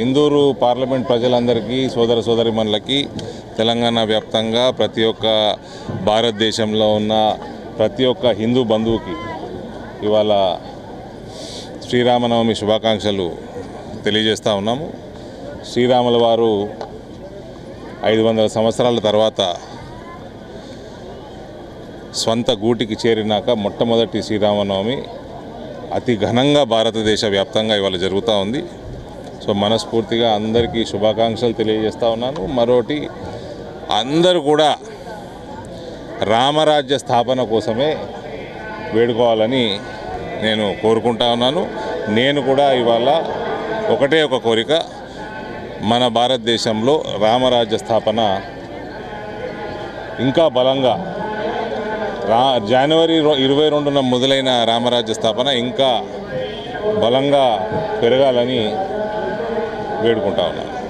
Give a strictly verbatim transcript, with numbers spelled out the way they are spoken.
Indur parliament ప్రజలందరికీ సోదర సోదరిమణులకి తెలంగాణ వ్యాప్తంగా ప్రతి ఒక్క భారతదేశంలో ఉన్న ప్రతి ఒక్క హిందూ బంధువుకి ఇవాళ శ్రీరామనవమి శుభాకాంక్షలు తెలియజేస్తూ ఉన్నాము. శ్రీరాముల వారు ఐదు వందల సంవత్సరాల తర్వాత స్వంత గూటికి చేరినాక మొట్టమొదటి శ్రీరామనవమి అతి ఘనంగా భారతదేశ వ్యాప్తంగా ఇవాళ జరుగుతూ ఉంది. సో మనస్ఫూర్తిగా అందరికీ శుభాకాంక్షలు తెలియజేస్తూ ఉన్నాను. మరోటి అందరూ కూడా రామరాజ్య స్థాపన కోసమే వేడుకోవాలని నేను కోరుకుంటా ఉన్నాను. నేను కూడా ఇవాళ ఒకటే ఒక కోరిక, మన భారతదేశంలో రామరాజ్య స్థాపన ఇంకా బలంగా రా జనవరి ఇరవై రెండున మొదలైన రామరాజ్య స్థాపన ఇంకా బలంగా పెరగాలని వేడుకుంటా ఉన్నాను.